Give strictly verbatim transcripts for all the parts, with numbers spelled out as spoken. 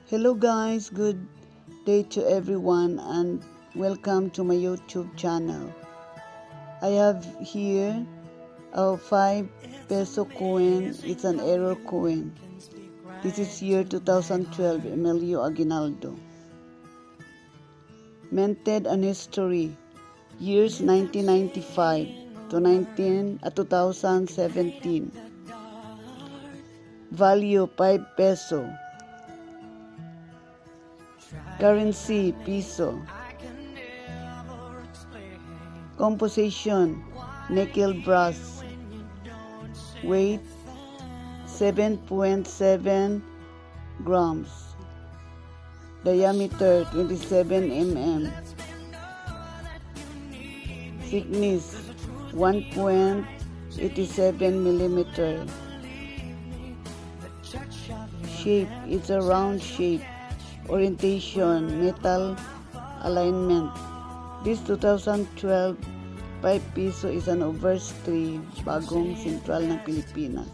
Hello guys, good day to everyone and welcome to my YouTube channel. I have here a five peso coin. It's an error coin. This is year two thousand twelve, Emilio Aguinaldo. Minted and history, years nineteen ninety-five to nineteen, uh, two thousand seventeen. Value five peso. Currency, piso. Composition, nickel brass. Weight, seven point seven grams. Diameter, twenty-seven millimeters. Thickness, one point eight seven millimeters. Shape, it's a round shape. Orientation, metal alignment. This two thousand twelve five peso is an overstay, bagong sentral ng Pilipinas.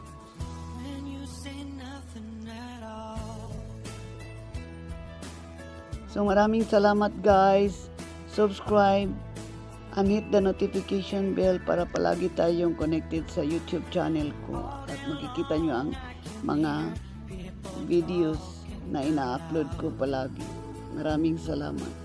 So maraming salamat guys. Subscribe and hit the notification bell para palagi tayong connected sa YouTube channel ko at makikita nyo ang mga videos na ina-upload ko palagi. Maraming salamat.